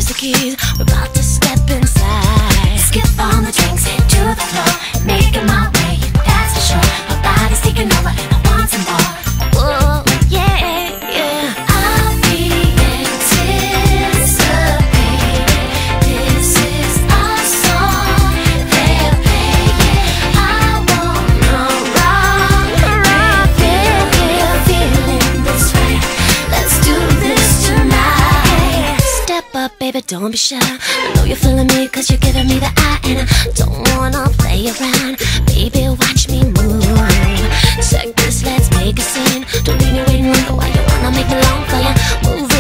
the keys. We're about to step inside. Skip on the drinks, head to the floor. Making my way, that's for sure. My body's taking over, I want some more. Whoa, yeah, yeah. I'll be anticipating. This is our song, they're playing. I wanna rock with you. You're feeling this right. Let's do this tonight. Step up, baby, don't be shy. I know you're feeling me, cause you're giving me the eye. And I don't wanna play around. Baby, watch me move. Check this, let's make a scene. Don't leave me waiting longer while you wanna make me long for you. Move